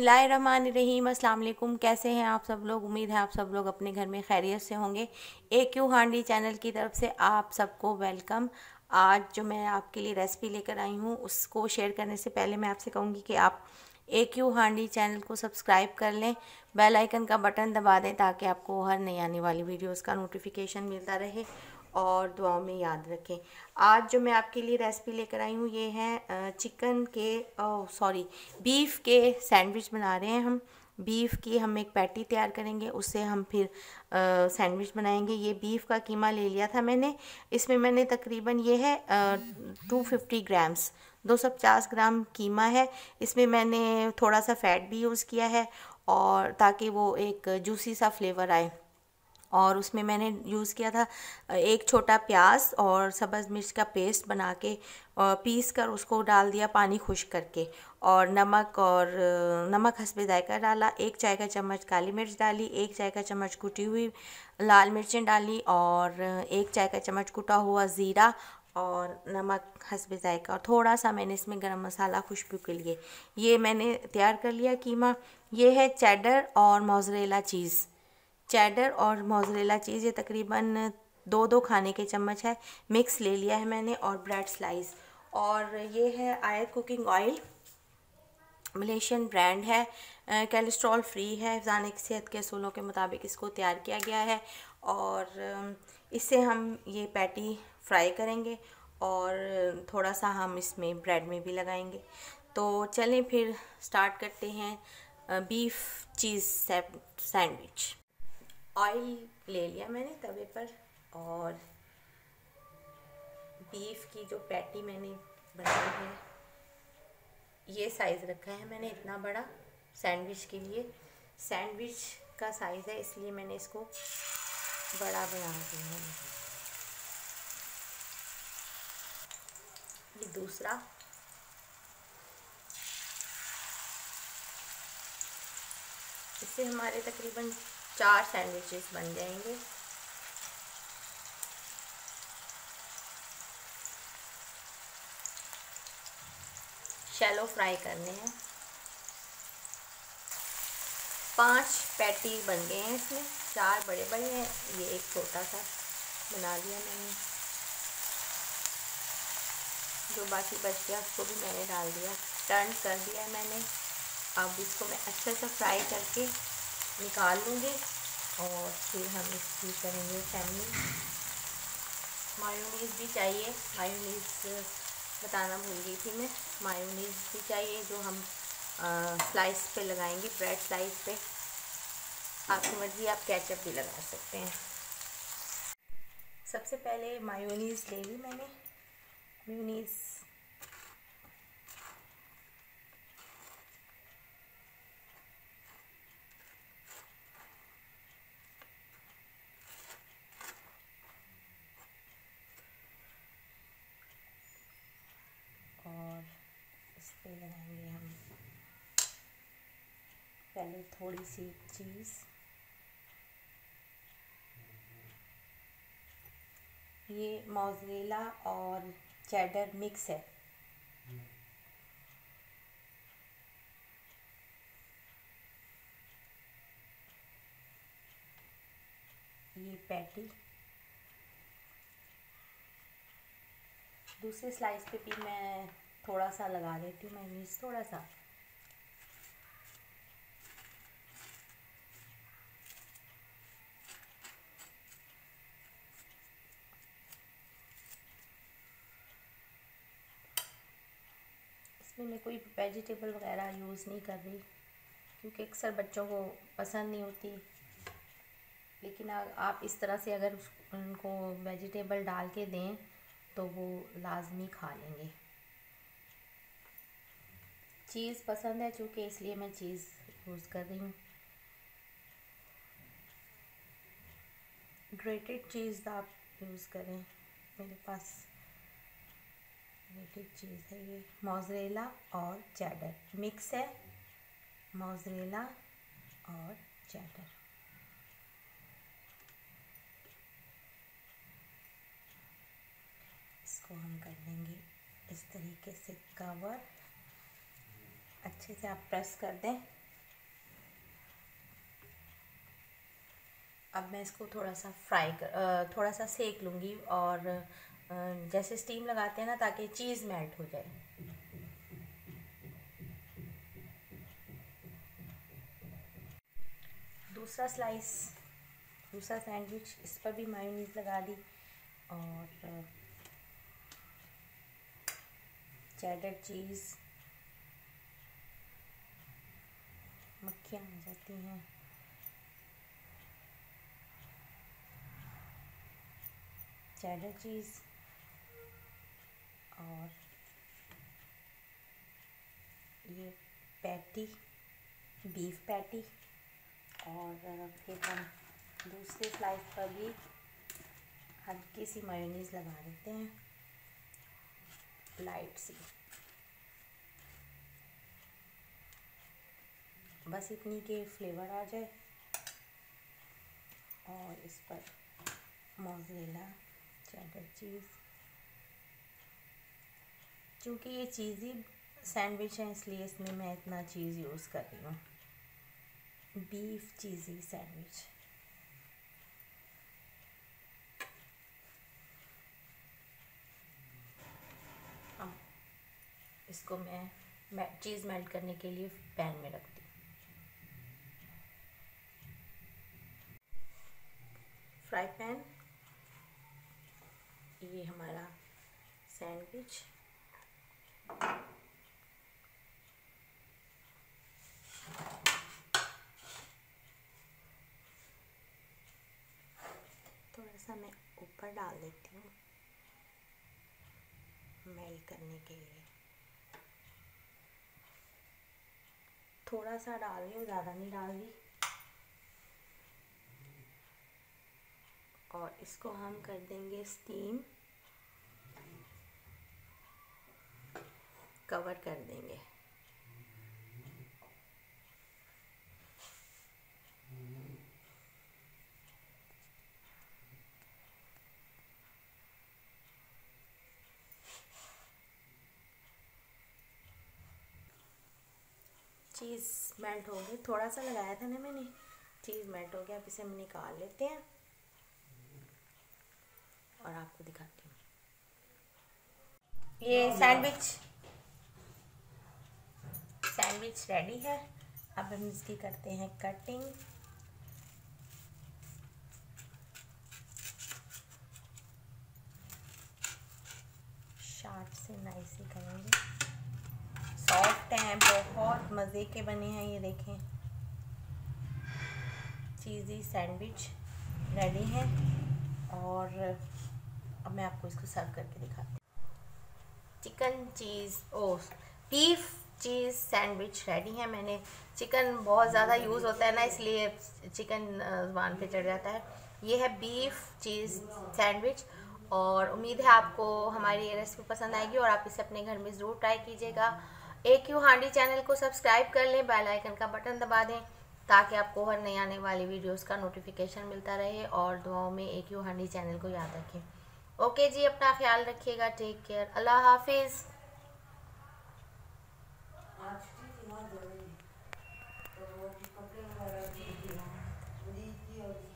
बिस्मिल्लाहिर्रहमानिर्रहीम। अस्सलाम वालेकुम। कैसे हैं आप सब लोग? उम्मीद है आप सब लोग अपने घर में खैरियत से होंगे। AQ हांडी चैनल की तरफ से आप सबको वेलकम। आज जो मैं आपके लिए रेसिपी लेकर आई हूँ उसको शेयर करने से पहले मैं आपसे कहूँगी कि आप AQ हांडी चैनल को सब्सक्राइब कर लें, बेल आइकन का बटन दबा दें ताकि आपको हर नई आने वाली वीडियोस का नोटिफिकेशन मिलता रहे और दुआओं में याद रखें। आज जो मैं आपके लिए रेसिपी लेकर आई हूँ ये है बीफ के सैंडविच बना रहे हैं हम। बीफ की हम एक पैटी तैयार करेंगे, उससे हम फिर सैंडविच बनाएंगे। ये बीफ का कीमा ले लिया था मैंने। इसमें मैंने तकरीबन ये है 250 ग्राम्स 250 ग्राम कीमा है। इसमें मैंने थोड़ा सा फ़ैट भी यूज़ किया है और ताकि वो एक जूसी सा फ्लेवर आए। और उसमें मैंने यूज़ किया था एक छोटा प्याज और सब्ज़ मिर्च का पेस्ट बना के पीस कर उसको डाल दिया पानी खुश्क करके, और नमक हस्बे जायका डाला। 1 चाय का चम्मच काली मिर्च डाली, 1 चाय का चम्मच कुटी हुई लाल मिर्चें डाली और 1 चाय का चम्मच कुटा हुआ ज़ीरा और नमक हस्बे जायका, और थोड़ा सा मैंने इसमें गरम मसाला खुशबू के लिए। ये मैंने तैयार कर लिया कीमा। ये है चेडर और मोज़रेला चीज़। चेडर और मोज़रेला चीज़ ये तकरीबन 2-2 खाने के चम्मच है, मिक्स ले लिया है मैंने, और ब्रेड स्लाइस। और ये है आयत कुकिंग ऑयल, मलेशियन ब्रांड है, कोलेस्ट्रॉल फ्री है, ज़ाने की सेहत के असूलों के मुताबिक इसको तैयार किया गया है। और इससे हम ये पैटी फ्राई करेंगे और थोड़ा सा हम इसमें ब्रेड में भी लगाएंगे। तो चलें फिर स्टार्ट करते हैं बीफ चीज़ सैंडविच। ऑयल ले लिया मैंने तवे पर, और बीफ की जो पैटी मैंने बनाई है ये साइज़ रखा है मैंने इतना बड़ा सैंडविच के लिए। सैंडविच का साइज़ है इसलिए मैंने इसको बड़ा बना दिया है। ये दूसरा, इससे हमारे तकरीबन 4 सैंडविचेस बन जाएंगे। शैलो फ्राई करने हैं। 5 पैटी बन गए हैं इसमें, 4 बड़े बड़े हैं, ये एक छोटा सा बना लिया मैंने। जो बाकी बच गया उसको भी मैंने डाल दिया, टर्न कर दिया है मैंने। अब इसको मैं अच्छे से फ्राई करके निकाल लूँगी और फिर हम इसकी करेंगे सैंडविच। मायोनीज़ भी चाहिए, मायोनीज़ बताना भूल गई थी मैं। मायोनीज़ भी चाहिए जो हम स्लाइस पे लगाएंगे, ब्रेड स्लाइस पे। आपकी मर्ज़ी, आप केचप भी लगा सकते हैं। सबसे पहले मायोनीज़ ले ली मैंने। मायोनीज़ और इस पे लगाएंगे हम पहले थोड़ी सी चीज़। ये मोज़रेला और चेडर मिक्स है। ये पैटी दूसरे स्लाइस पे भी मैं थोड़ा सा लगा देती हूँ मेयोनीज़, थोड़ा सा। इसमें मैं कोई वेजिटेबल वगैरह यूज़ नहीं कर रही क्योंकि अक्सर बच्चों को पसंद नहीं होती, लेकिन आप इस तरह से अगर उनको वेजिटेबल डाल के दें तो वो लाजमी खा लेंगे। चीज़ पसंद है चूँकि, इसलिए मैं चीज़ यूज़ कर रही हूँ। ग्रेटेड चीज़ आप यूज़ करें, मेरे पास ग्रेटेड चीज़ है। ये मोज़रेला और चेडर मिक्स है, मोज़रेला और चेडर। इसको हम कर देंगे इस तरीके से कवर। अच्छे से आप प्रेस कर दें अब मैं इसको थोड़ा सा सेक लूँगी और जैसे स्टीम लगाते हैं ना, ताकि चीज़ मेल्ट हो जाए। दूसरा सैंडविच, इस पर भी मायोनीज़ लगा दी और चेडर चीज़, मक्खियाँ आ जाती हैं। चेडर चीज़ और ये पैटी, बीफ पैटी, और फिर हम दूसरे स्लाइस पर भी हल्की सी मायोनीज़ लगा देते हैं, लाइट सी, बस इतनी के फ्लेवर आ जाए। और इस पर मोज़रेला, चेडर चीज़, क्योंकि ये चीज़ी सैंडविच है इसलिए इसमें मैं इतना चीज़ यूज़ कर रही हूँ। Beef cheesy sandwich. अब इसको मैं चीज़ मेल्ट करने के लिए पैन में रखती हूँ। फ्राई पैन, ये हमारा सैंडविच, थोड़ा सा मैं ऊपर डाल देती हूँ मेल्ट करने के लिए। थोड़ा सा डाल रही हूँ, ज़्यादा नहीं डाल रही। और इसको हम कर देंगे स्टीम, कवर कर देंगे। चीज़ मेल्ट हो गई, थोड़ा सा लगाया था ना मैंने, चीज़ मेल्ट हो गया। अब इसे हम निकाल लेते हैं और आपको दिखाती हूँ। ये सैंडविच रेडी है। अब हम इसकी करते हैं कटिंग। शार्प से नाइस ही करेंगे। सॉफ्ट हैं, बहुत मज़े के बने हैं। ये देखें, चीज़ी सैंडविच रेडी है। और अब मैं आपको इसको सर्व करके दिखाती हूँ। बीफ चीज़ सैंडविच रेडी है। मैंने चिकन बहुत ज़्यादा यूज़ होता है ना, इसलिए चिकन ज़ुबान पे चढ़ जाता है। ये है बीफ चीज़ सैंडविच, और उम्मीद है आपको हमारी ये रेसिपी पसंद आएगी और आप इसे अपने घर में ज़रूर ट्राई कीजिएगा। AQ हांडी चैनल को सब्सक्राइब कर लें, बेल आइकन का बटन दबा दें ताकि आपको हर नई आने वाली वीडियोस का नोटिफिकेशन मिलता रहे। और दुआओं में AQ हांडी चैनल को याद रखें। ओके जी, अपना ख्याल रखिएगा। Take care. अल्लाह हाफिज़।